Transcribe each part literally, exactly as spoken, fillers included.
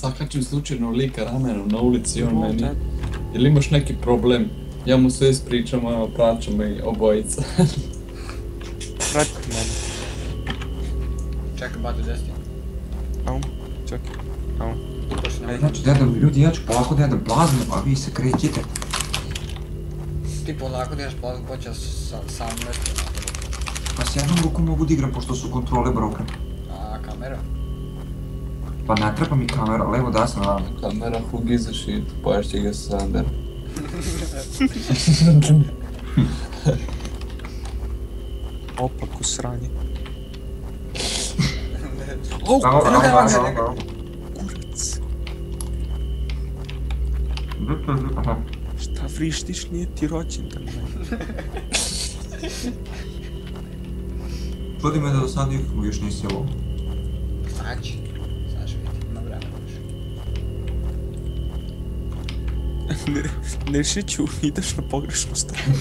sakačim slučajno lika ramenom na ulici i on meni... Jel imaš neki problem? Ja mu sve ispričam, ono, plaćamo i obojica. Prati mene. Čekaj, batu deseti. Au, čekaj, au. Znači, djedam, ljudi, ja ću polako da jedem plazmu, a vi se krećite. Ti polako da ješ plazmu, počeo sam mrtvo. Pa s jednom rukom mogu da igram, pošto su kontrole broken. A kamera? Pa ne treba mi kamera, levo desno rano. Kamera, who gives a shit, poješće ga Sander. Opako sranje. O, evo ga, evo ga, evo ga. Kurac. Aha. Šta vrištiš, nije ti rođendan. Čudi me da do sad nikako još nisi ovo. Znači, znaš vidjeti, ima vremena još. Nešiću, ideš na pogrešnu stranu.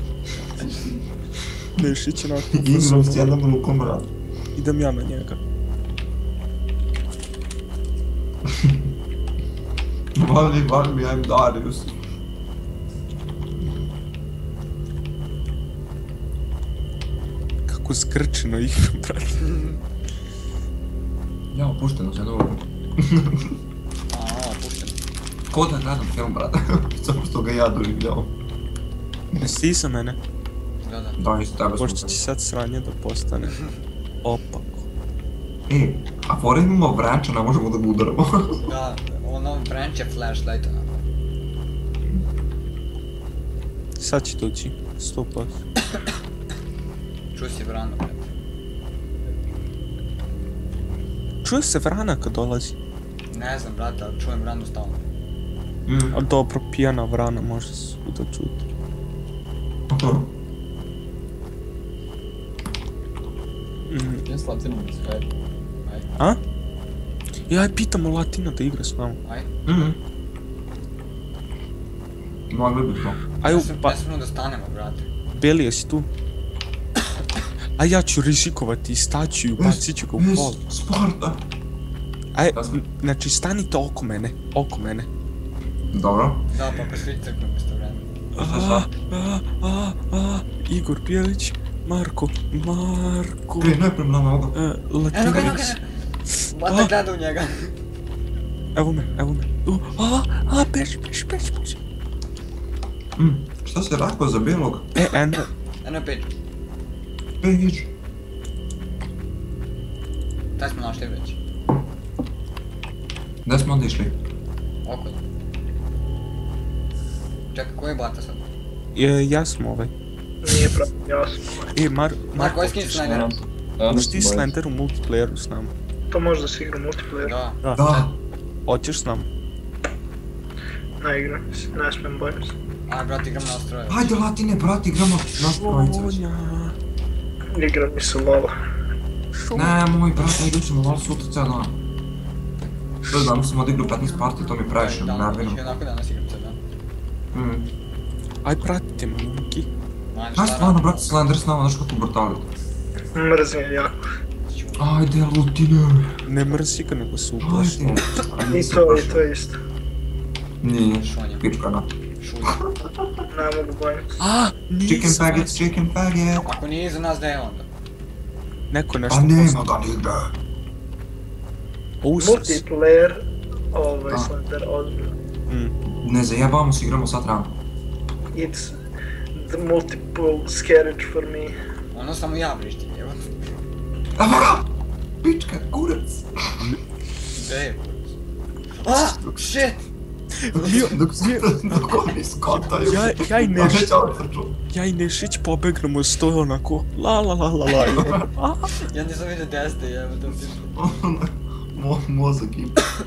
Nešić je na tu Igram s jednom rukom, brat. Idem ja na njega. Vali, vali mi, I'm Darius. Kako zgrčeno igram, brate. Ja, opušteno se dobro. Aaa, pušteno. Ko da gledam film, brate? Samo što ga ja doživljao. Jesi ti za mene? Da, da. Da, isto tebe smo Pošto će se. sad sranje da postane. Opako. E, a fora imamo vranča, ne možemo da ga udaramo. Da, ono branch je flashlight, ono. Sad će doći. Sto posto. Čuo si vrano, brate. Čuje se vrana kad dolazi. Ne znam, brate, ali čujem vranu stalno. Mm. A dobro, pijana vrana može se svuda čuti. Mm. Ja s Latinom iz Skype. A? Ja aj pitamo Latina da igra s nama. Aj. Mhm. Mogli bi to. Aj, Ne sam, pa, ne sam da stanemo, brate. Beli, jesi tu? A ja ću rizikovati i staću i ubacit ću ga u Vis, pol. Sparta. Aj, Ja sam- n- znači stanite oko mene, oko mene. Dobro. Da, pa ako svi crknu isto vremena. Šta A, sad? a, a, a, Igor Bijelić, Marko, Marko, Prije, ne prema nama ovoga. e, Eno ga, eno ga, Latinović. Bata gleda u njega. Evo me, evo me. U, a, a, beži, beži, beži, beži. Mm. Šta se rekao za bijelog? E, eno, Eno je page. Page. Taj smo našli već. Gdje smo onda išli? Oko. Čekaj, koji je Bata sad? je, ja sam ovaj. Nije pravi, jasno. E, Mar, Marko, Marko, koji skin Slender? hoćeš ti Slender u multiplayeru s nama? To može da se igra multiplayer. Da. Da. Da. Hoćeš s nama? Ne igram, ne smijem, bojim se. A, brate, igram na ostroje. Hajde, Latine, brate, igramo nas trojica. Vonja. Igra mi se lola. Ne, moj brate, igrat ćemo malo sutra cijel dan. To je danas sam odigrao petnaest partija, to mi previše, Da, nervino. i onako danas igram sad, da. Mm. Aj, pratite me, momki. Manje Znaš šta stvarno, radi? brate, Slender s nama, znaš kako brutalit. Mrzim je jako. Ajde, Lutine. Ne mrzi ga, nego se uplaši. Ajde. I to, i to je isto. Nije, Šonja. pičkana. Šulj. Ne mogu bojim se. A, nije Chicken za faggot, nas. chicken faggot. Ako nije iza nas, da je onda. Neko nešto Pa nema poslao. ga nigde. Usas. Multiplayer, ovaj Da. Slender, ozbiljno. Mm. Ne zajebamo se, igramo sad rano. It's the multiple scarage for me. Ono samo ja vrištim, evo. Evo ga! Pička, kurac. Gde je? Ah, shit! Dok se dok oni skontaju. Ja, ja i A Nešić, već otvrđu. ja i Nešić pobegnemo stoje onako la la la la la. A, Ja nisam vidio gdje ste, evo to ti. Mo, mozak im.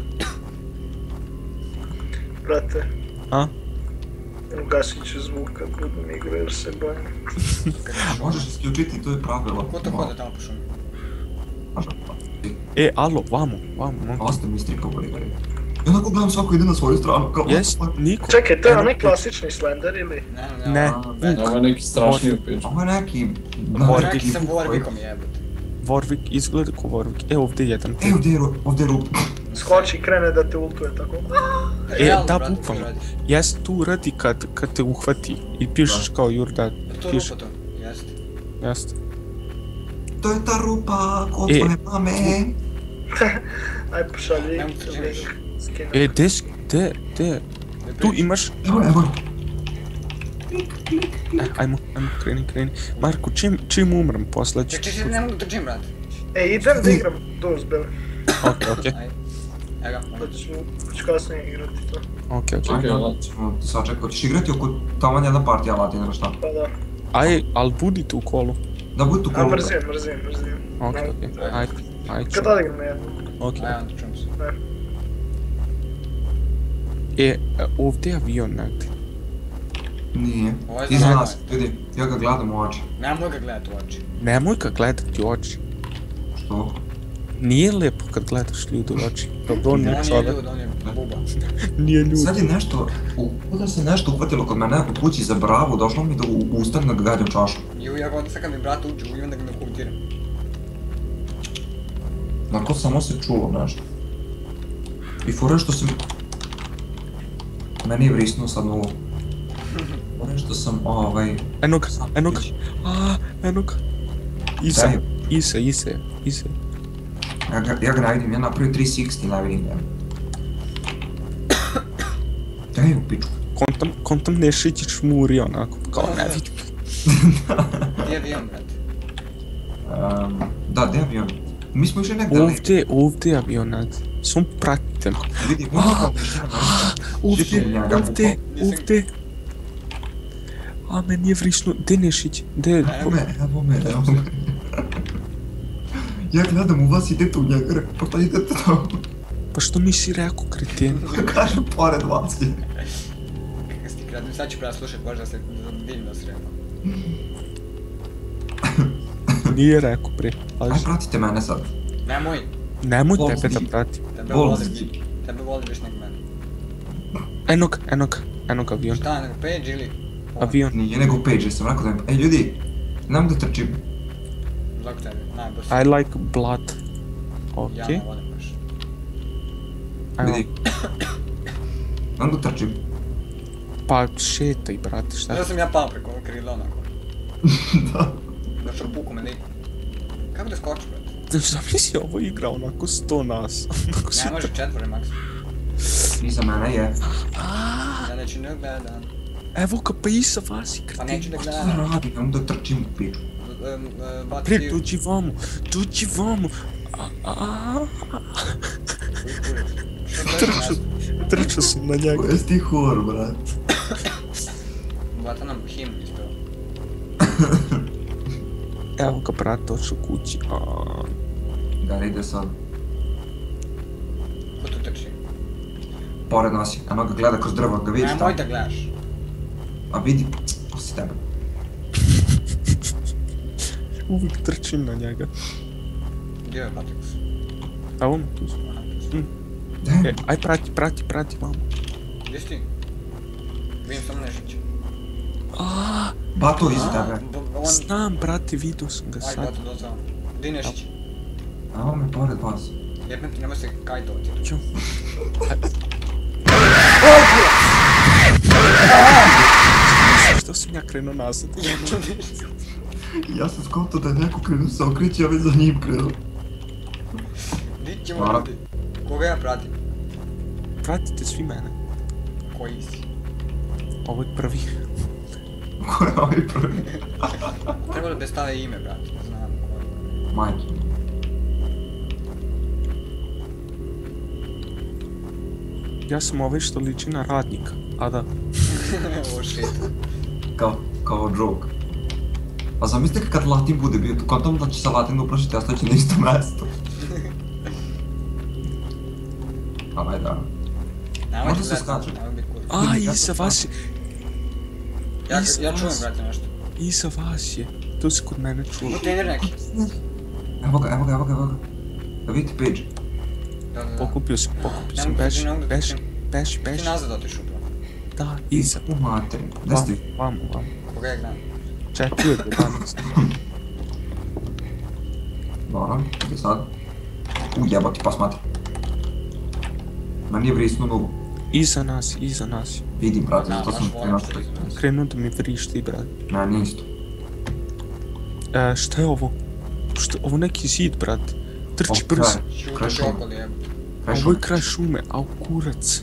Brate, a? ugasit ću zvuk kad budem igrao jer se bojim. Možeš isključiti, to je pravilo. Ko to hode tamo po šumi? Može. E, alo, vamo, vamo, momki. Ostaje mi strika u igri. I onako gledam svako ide na svoju stranu. Kao, Jes, niko. Čekaj, to je Eno, onaj klasični Slender ili? Ne, Ne, ne. Ovo je neki strašniji upič. Ovo je neki... Warwick. Neki sa Warwickom jebate. Warwick izgleda ko Warwick. E, ovdje je jedan. E, ovdje je ru- ovdje je rup. skoči i krene da te ultuje tako. E, Realno, da, brate, to bukvalno. radi. Jes tu radi kad, kad te uhvati i pišeš kao Jurda. To Piš, rupa to, jeste. jeste. To je ta rupa kod E. tvoje mame. Aj pošalji Nemo te link. činiš. Skinu. E, des, de, de, tu imaš, Evo, evo. e, ajmo, ajmo, kreni, kreni. Marko, čim, čim umrem posle ću... Ček, ček, ček, ne mogu da trčim, brate. E, idem da igram Doorsbury. Okej, okej, Ajde. Evo ga, Pa ću, ću kasnije igrati to. okej, okej. Čekaj, Ajde, Alat. ćemo ti sad čekati. Hoćeš igrati oko tamo jedna partija Alati, nego šta? Pa da. Aj, al budite u kolu. Da budi tu A kolu. mrzim, mrzim, mrzim. Okej, okej, ajde, ajde ću. Kad odigram jednu. Okej. ajde, onda čujem se. E, ovdje je avion negdje. Nije. Ovo je Iza za nas, vidi, ja ga gledam u oči. Nemoj ga gledat u oči. Nemoj ga gledati u oči. Što? Nije lijepo kad gledaš ljudi u oči. Dobro, on On nije je čovjek. ljud, on je buba. Nije ljudi. Sad je nešto, u- da se nešto uhvatilo kod mene u kući za bravu, došlo mi da u- ustanem da ga gađam čašu. I ja ga onda sad kad mi brat uđe u i onda ga me kultiram. Onako samo se čulo nešto. I fora što sam... Meni je vrisnuo sad novo. Fora što sam, ovaj... Eno ga, eno ga. A, eno ga. Isa, Daj. Isa, Isa, Isa. Ja ga, ja ga ne vidim, ja napravio tri šezdeset, ne vidim ga. Daj u pičku. Kontam, kontam Nešić šmuri onako, kao ne vidim. Gdje je avion, brate? Um, da, gdje je avion? Mi smo išli negdje. Ovdje, ovdje je avion negdje. Samo pratite me. Vidi, možda ništa na Ovdje, Šipne njega, ovdje, Nisam- ovdje. A, meni je vrisnu. Gdje Nešić? Gdje? Evo me, evo me, evo me. Ja gledam u vas, idete u njega, rekao, pa šta idete tamo? Pa što nisi rekao, kreten? Kažem, pored vas je. Kakav si ti kreativ, sad ću preslušat, možda se divno si rekao. Nije rekao pre. Ali Aj, pratite mene sad. Nemoj, nemoj Bol tebe da zi. prati. tebe Bol volim, zi. tebe volim više nego mene. Eno ga, eno ga, eno ga avion. Šta, nego page ili? Avion. Nije nego page, jer sam rekao da mi... Ej, ljudi, nemam da trčim. Zbog tebe, najbolj. I like blood. Ja Okej, ne volim baš. ajmo. Vidi. Nemam da trčim. Pa šetaj, brate, šta? Sada sam ja pao preko ovog krila onako. Da. Došao puku me lik. Kako da skočiš, brate? Zamisli ovo igra onako sto nas. Onako Ne sve. može četvore maks. Iza mene je. Ja neću ne gledam. Evo ga, pa i sa vas i Pa kreten. neću da Šta da gledam. radim, nemam da trčim u piču. Um, uh, baci Pre, ti u dođi vamo, dođi vamo. A, a, a, kurac. Što gledaš nas? Trčao sam na njega. Jesi ti hor, brat? Bata nam himn ispeo. Evo ga, brat, došao kući. A, Gari, ide sad. Ko tu trči? Pored nas je, eno ga gleda kroz drvo, ga vidiš Nemoj tamo. da gledaš. A vidi, osi tebe. uvijek trčim na njega. Gdje je Patrix? Evo me tu. Aha, tu si. Damn. E, aj prati, prati, prati, vamo. Gdje si ti? Vidim samo Nešića. Aaa, Bato iza A, tebe. b- on... znam, brate, vidio sam ga Aj, sad. Bato, dođe vam. Gdje je Nešić? Evo me pored vas. Jebem ti, nemoj se kajtovati. Ću. Što sam ja krenuo nazad? Ja sam skontao da je neko krenuo se okreći, ja već za njim krenuo. Di ćemo Hvala. ljudi? Koga ja pratim? Pratite svi mene. Koji si? Ovo je prvi. Ko je ovaj prvi? Trebalo da stave ime, brate, ne znam ko je. Majke. Ja sam ovaj što liči na radnika. A da. Oh shit. Kao, kao joke. A zamislite kad Latin bude bio tu, kontom da će se Latin uplašiti, ja staći na isto mesto. A aj da. Nemoj Možda ti se gledat, skače. nemoj biti kurac. A, Ja iza sam vas je, Ja, iza ja čujem, vas. brate, nešto. iza vas je. To se kod mene čulo. Kontejner neki. Evo ga, evo ga, evo ga, evo ga. Da vidite page. Da, da, da. Pokupio sam, pokupio Ne sam, mogu beži, ne mogu da beži, trčim. beži, Ti beži. nazad otišu to. Da, iza. U materi. Gde ste vi? Vamo, vamo. Koga ja gledam? Četiri od jedanaest. Dobro, gdje sad? U jebati, pa smati. Ma nije vrisnu nulu. Iza nas, iza nas. Vidim, brate, Da, zato baš sam volim krenuo što što iza nas. Krenuo da mi vrišti, brate. Ne, nije isto. E, šta je ovo? Šta, ovo neki zid, brate. Trči O, brzo. kraj. Šuti Kraj šume. čokol jebote. Kraj Ovo je šume. kraj šume, au kurac.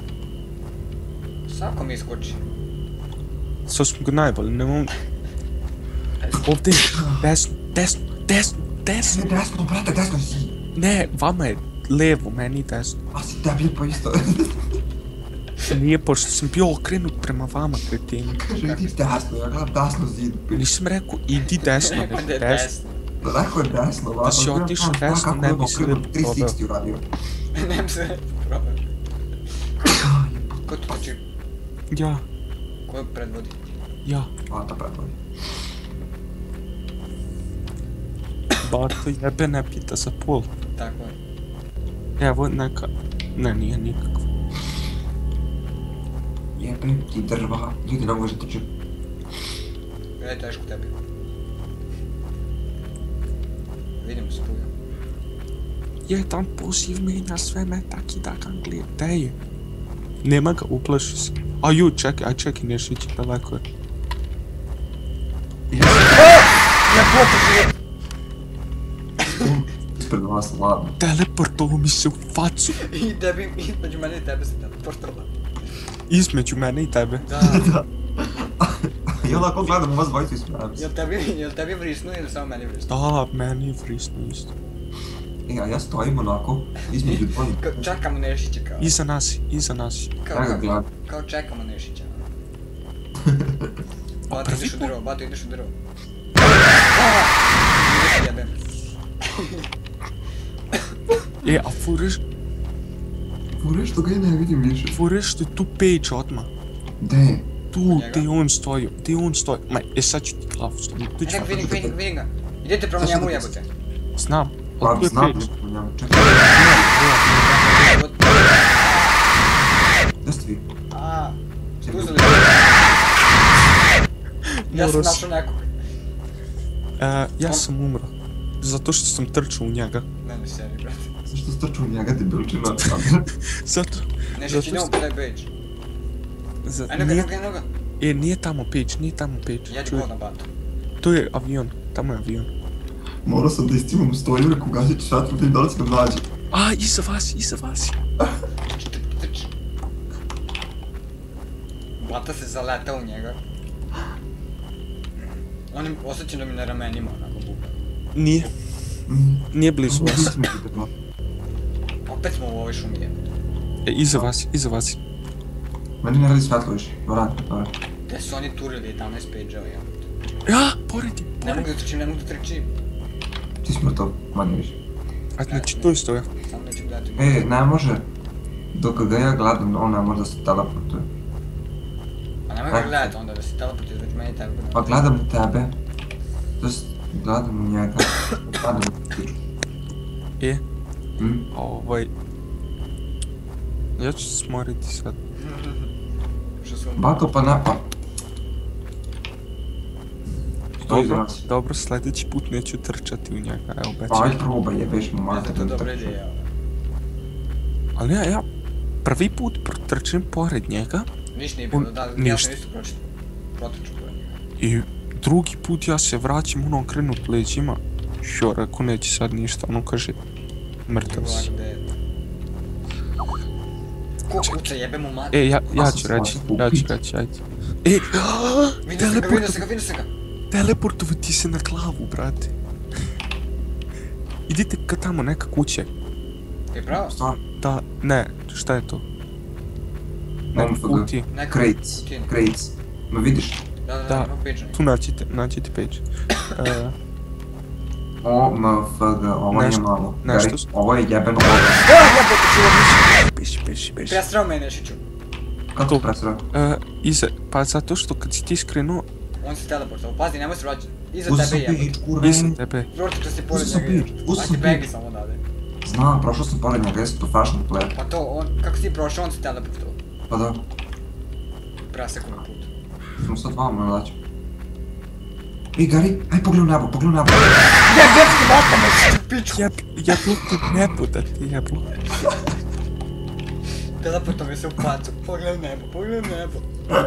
Svako mi iskoči. Sad smo ga najbali, nemam... Ovdje, desno, desno, desno, desno. Ne, desno, brate, desno si. Ne, vama je levo, meni desno. A si tebi pa isto. Nije, pošto sam bio okrenut prema vama, kretinu. Kaže, idi desno, ja gledam desno zid. Nisam rekao, idi desno, Rekao nego da je desno. desno. Rekao je desno, Da si otišao desno, ne bi se tri šezdeset uradio. Ne bi se probao. Ko tu trči? Ja, Ko predvodi? ja. A, da predvodi. Bato jebe ne pita za pol. Tako je. Evo neka... Ne, nije nikakva. Jebe ti drva, ljudi ne može trči. Gledaj teško tebi. Vidimo se puja. Je, tam poziv menja sve me taki da ga gleda. Gde je? Nema ga, uplaši se. A ju, čekaj, aj čekaj, nešto ići daleko je. Ispred vas, ladno. Teleportovo mi se u facu. I tebi, između mene i tebe se teleportala. Između mene i tebe. Da. I onako gledam u vas dvojicu i smijem se. Jel tebi, jel tebi vrisnu ili samo meni vrisnu? Da, meni je frisno isto. E, a ja stojim onako, između dvoji. Kao čekamo Nešića kao. Iza nas, iza nas. Kao, Ja ga kao, gledam. kao čekamo Nešića. A Bato prvi ideš u put? drvo, bato ideš u drvo. Ideš jebem. E, a fureš, Fure što ga ja ne vidim više. fureš što je tu page odmah. De, Tu, Njega? gdje on stoji, gdje on stoji. Ma, e sad ću ti glavu staviti, tu ću... Ček, vidim, vidim, vidim ga. Idete prema njemu jebote. Znam, pa ali tu je znam page. u njemu, čekaj. Gdje ste vi? A, spustili. Ja sam Morao našao nekog. E, ja sam umro. Zato što sam trčao u njega. Ne, ne, seri, brate. Zašto strču u njega debilčina? Zato... Nešić, Zato idemo što- po taj page. Za, Eno ga, nije, eno ga, eno ga. e, nije tamo page, nije tamo page. Jedi To je, kod na batu. to je avion, tamo je avion. Morao sam da istimam stoju, rekao gasit šatru, da im dolazi nam nađe. A, iza vas, iza vas. Trči, trči, trči. Bata se zaleta u njega. On je osjećan da mi na ramenima onako buka. Nije, nije blizu vas. Opet smo u ovoj šumi jebote. E, iza vas, iza vas. Meni ne radi svetlo više. Vrati, dobro. Gde su oni turili jedanaest page-eva jebote. Ja, pored je, Ne pored. mogu da trčim, ne mogu da trčim. Ti si mrtav, manje više. A znači, tu je stoja. Samo neću gledati. E, ne može. Dok ga ja gledam, on ne može da se teleportuje. Pa nemoj ga gledati onda da se teleporti između meni i tebe. Pa gledam tebe. To jest, gledam u njega. Gledam u tiču. E, Hm? a ovaj... Ja ću se smoriti sad. Što su... Bato pa ne pa. Stoji za Dobro, nas. dobro, sljedeći put neću trčati u njega, evo Pa obećam. ajde probaj, jebeš mu Možda mate. je to dobra ideja. Ali ja, ja prvi put protrčim pored njega Ništa nije bilo, On- da, ja ništa. sam isto pročito. Protrču pored njega. i drugi put ja se vraćam, ono okrenut leđima. Šo, rekao, neće sad ništa, ono kaže, mrtav si. Gdje je? Ko kuca, jebe mu mati. E, ja, ja Ja sam ću reći, stvarno ja ću stupid. reći, ajde. E, Vidio sam ga, vidio sam teleportov, ga, vidio sam ga. teleportovati se na glavu, brate. Idite ka tamo, neka kuće. Je pravo? Stvarno, Da, ne, šta je to? O Neka M F G. kutija. Neka Crates, kutija. crates. Ma vidiš? Da, da, Da. da, ima page. Tu nađite, nađite page. E, O M F G, ovo nije Nešto- malo. nešto Gari, s- ovo je jebeno ovo. Beši, beši, beši. Prestrao me Nešiću. Kako to presreo? E, iza, pa zato što kad si ti skrenuo On se teleportao, pazi, nemoj se vraćati. Iza Uzeo tebe sam jebe. page, kurva. iza tebe, Vrtite se pored Uzeo sam njega. page, uzeo Ajde, sam begi page. samo odavde. Znam, prošao sam pored njega, ja sam to fashion player. Pa to, on, kako si ti prošao, on se teleportao. Pa da, Presekao put. samo sad vama nađu. Ej, Gari, aj pogledaj u nebo, pogledaj u nebo. Pičku! jeb, jeblo te nebo da ti jeblo. Teleporto mi se u facu, pogledaj nebo, pogledaj nebo.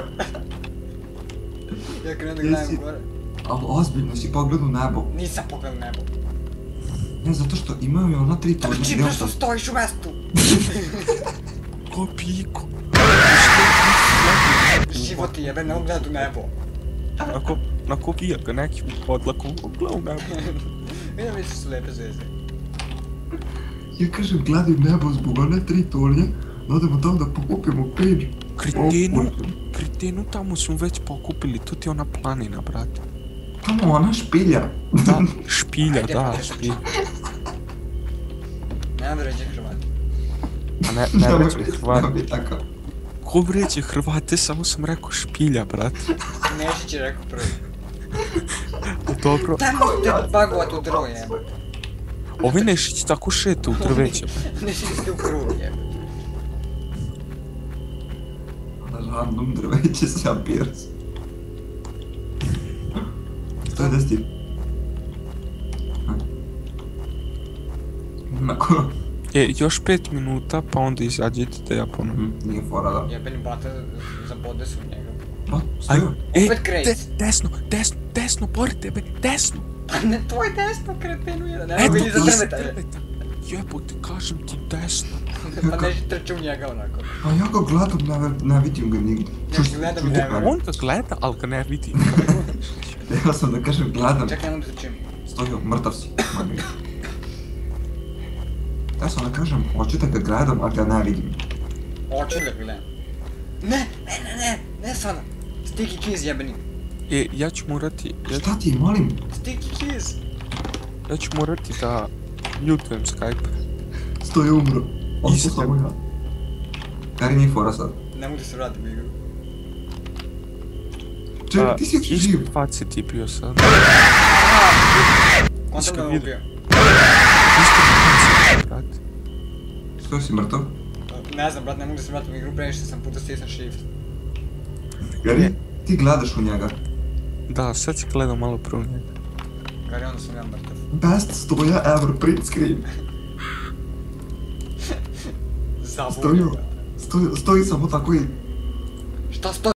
Ja krenem da gledam gore. Ali ozbiljno si pogledao nebo. Nisam pogledao nebo. Ne, zato što imaju ona tri tornja. Trči, gdje brzo on- stojiš u mestu. Ko piko? Život ti jebe, ne mogu gledat u nebo. Ako, ako bija ga neki odlakom, gledao nebo. Vidim više su lepe zvezde. Ja kažem, gledaj nebo zbog one tri tornja, da odemo tamo da pokupimo page. Kretenu, kretenu tamo smo već pokupili, tu ti je ona planina, brate. Tamo ona špilja. Da, špilja, Ajde, da, brate. špilja. Nema vređe Hrvati. A ne, ne reći Hrvati. Ne bi tako. Ko vreće Hrvate, samo sam rekao špilja, brate. Nešić je rekao prvi. Dobro, Tamo te bagovat u drvo jebe. ovi Nešić tako šeta u drveće. Nešić ste u krug jebe. Na random drveće se appears. To je desti. Nako. E, još pet minuta, pa onda izađite da ja ponovim. Mhm, nije fora da. Jebeni bata zabode su u njega. Pa, Aj, stoju. e, Opet Grace. de- desno, desno, desno, pored tebe, desno. Pa ne, tvoj desno kretenu jedan, ne mogu Eto, iza iza drveta je. drveta. Jebote, kažem ti desno. Pa Nešić trče u njega onako. A ja ga gledam, ne, ne vidim ga nigdje. Ja gledam i ne verujem. On ga gleda, ali ga ne vidi. Ja sam da kažem, gledam. Čekaj, ne mogu da trčim. Stojio, mrtav si. Mami. Ja sam da kažem, hoću da ga gledam, ali ga ne vidim. Hoću da gledam. Ne, ne, ne, ne, ne sada. Sticky keys jebeni. E, ja ću morati, ja, Šta ti, molim? Sticky keys. ja ću morati da mutujem Skype. Stoji umro. Ovo Isto. samo ja. Kari nije fora sad. Ne mogu da se vratim u igru. Čekaj, ti si još isto živ. faci ti bio sad. On sam Iska me vidi. ubio. Isto faci, brate. Što si mrtav? Ne znam, brat, ne mogu da se vratim u igru, previše sam puta stisam shift. Gari, ti gledaš u njega. Da, sad si gledao malo prvo njega. Gari, onda sam ja mrtav. Best stoja ever, print screen. Zabuvio Stojio. ga. Stoji, stoji samo tako i Šta sto